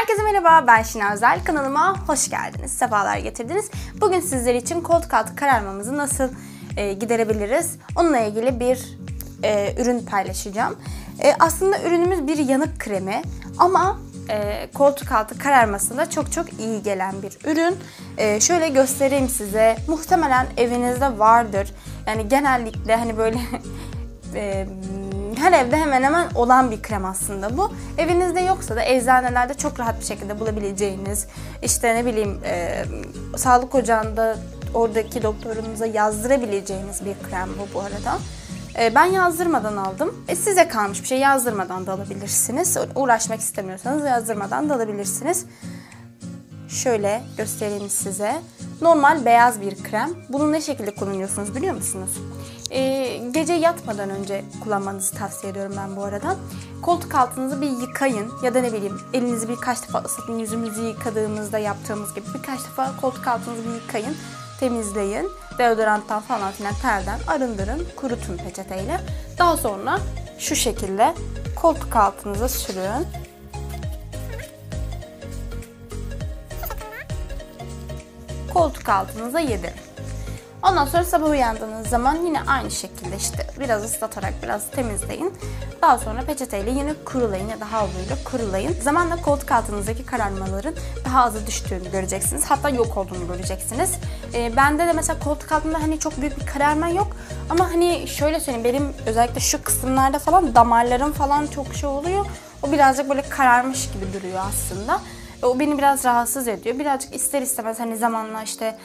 Herkese merhaba, ben Şina Özel. Kanalıma hoş geldiniz, sefalar getirdiniz. Bugün sizler için koltuk altı kararmamızı nasıl giderebiliriz? Onunla ilgili bir ürün paylaşacağım. Aslında ürünümüz bir yanık kremi ama koltuk altı kararmasında çok iyi gelen bir ürün. Şöyle göstereyim size. Muhtemelen evinizde vardır. Yani genellikle hani böyle her evde hemen hemen olan bir krem aslında bu. Evinizde yoksa da eczanelerde çok rahat bir şekilde bulabileceğiniz, işte ne bileyim sağlık ocağında oradaki doktorunuza yazdırabileceğiniz bir krem bu arada. Ben yazdırmadan aldım. Size kalmış bir şey, yazdırmadan da alabilirsiniz. Uğraşmak istemiyorsanız yazdırmadan da alabilirsiniz. Şöyle göstereyim size. Normal beyaz bir krem. Bunu ne şekilde kullanıyorsunuz biliyor musunuz? Gece yatmadan önce kullanmanızı tavsiye ediyorum ben bu arada. Koltuk altınızı bir yıkayın ya da ne bileyim elinizi birkaç defa ıslatın. Yüzümüzü yıkadığımızda yaptığımız gibi birkaç defa koltuk altınızı bir yıkayın, temizleyin. Deodoranttan falan filan terden arındırın, kurutun peçeteyle. Daha sonra şu şekilde koltuk altınıza sürün. Koltuk altınıza yedirin. Ondan sonra sabah uyandığınız zaman yine aynı şekilde işte biraz ıslatarak biraz temizleyin. Daha sonra peçeteyle yine kurulayın ya da havluyla kurulayın. Zamanla koltuk altınızdaki kararmaların daha azı düştüğünü göreceksiniz. Hatta yok olduğunu göreceksiniz. Bende de mesela koltuk altında hani çok büyük bir kararma yok. Ama hani şöyle söyleyeyim, benim özellikle şu kısımlarda falan damarlarım falan çok şey oluyor. O birazcık böyle kararmış gibi duruyor aslında. O beni biraz rahatsız ediyor. Birazcık ister istemez hani zamanla işte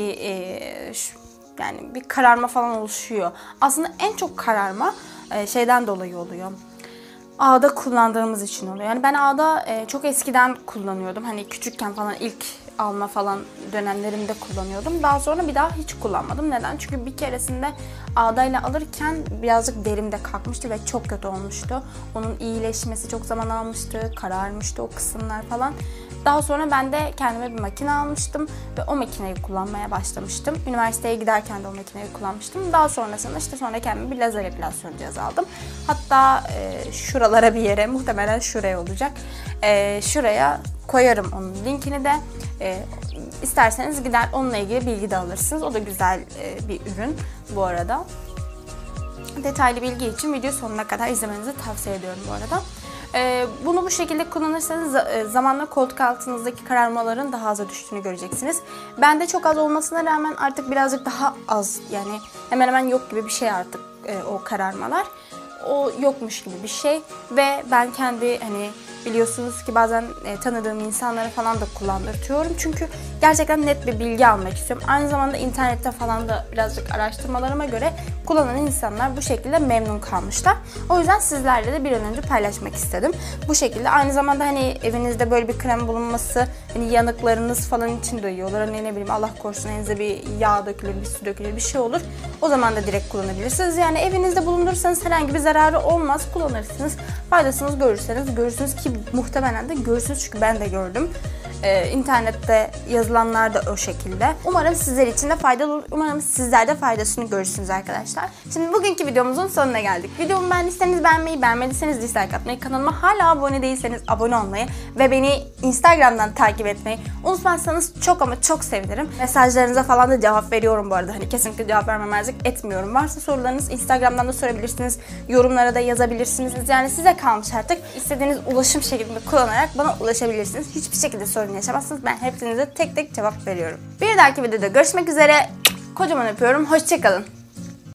yani bir kararma falan oluşuyor. Aslında en çok kararma şeyden dolayı oluyor. Ağda kullandığımız için oluyor. Yani ben ağda çok eskiden kullanıyordum. Hani küçükken falan ilk alma falan dönemlerimde kullanıyordum. Daha sonra bir daha hiç kullanmadım. Neden? Çünkü bir keresinde ağdayla alırken birazcık derimde kalkmıştı ve çok kötü olmuştu. Onun iyileşmesi çok zaman almıştı. Kararmıştı o kısımlar falan. Daha sonra ben de kendime bir makine almıştım ve o makineyi kullanmaya başlamıştım. Üniversiteye giderken de o makineyi kullanmıştım. Daha sonrasında işte sonra kendime bir lazer epilasyon cihazı aldım. Hatta şuralara bir yere, muhtemelen şuraya olacak. Şuraya koyarım onun linkini de. İsterseniz gider onunla ilgili bilgi de alırsınız. O da güzel bir ürün bu arada. Detaylı bilgi için video sonuna kadar izlemenizi tavsiye ediyorum bu arada. Bunu bu şekilde kullanırsanız zamanla koltuk altınızdaki kararmaların daha aza düştüğünü göreceksiniz. Bende çok az olmasına rağmen artık birazcık daha az, yani hemen hemen yok gibi bir şey artık o kararmalar. O yokmuş gibi bir şey ve ben kendi hani biliyorsunuz ki bazen tanıdığım insanlara falan da kullandırtıyorum. Çünkü gerçekten net bir bilgi almak istiyorum. Aynı zamanda internette falan da birazcık araştırmalarıma göre kullanan insanlar bu şekilde memnun kalmışlar. O yüzden sizlerle de bir an önce paylaşmak istedim. Bu şekilde aynı zamanda hani evinizde böyle bir krem bulunması hani yanıklarınız falan için de iyi olur. Hani ne bileyim Allah korusun elinize bir yağ dökülür, bir su dökülür, bir şey olur. O zaman da direkt kullanabilirsiniz. Yani evinizde bulundurursanız herhangi bir zararı olmaz. Kullanırsınız. Faydasını görürsünüz ki muhtemelen de görürsünüz çünkü ben de gördüm. İnternette yazılanlar da o şekilde. Umarım sizler için de faydalı olur. Umarım sizler de faydasını görürsünüz arkadaşlar. Şimdi bugünkü videomuzun sonuna geldik. Videomu beğendiyseniz beğenmeyi, beğenmediyseniz dislike atmayı, kanalıma hala abone değilseniz abone olmayı ve beni Instagram'dan takip etmeyi unutmazsanız çok ama çok sevinirim. Mesajlarınıza falan da cevap veriyorum bu arada. Hani kesinlikle cevap vermemezlik etmiyorum. Varsa sorularınız Instagram'dan da sorabilirsiniz. Yorumlara da yazabilirsiniz. Yani size kalmış artık. İstediğiniz ulaşım şeklinde kullanarak bana ulaşabilirsiniz. Hiçbir şekilde sorun yaşamazsınız. Ben hepinize tek tek cevap veriyorum. Bir dahaki videoda görüşmek üzere. Kocaman öpüyorum. Hoşça kalın.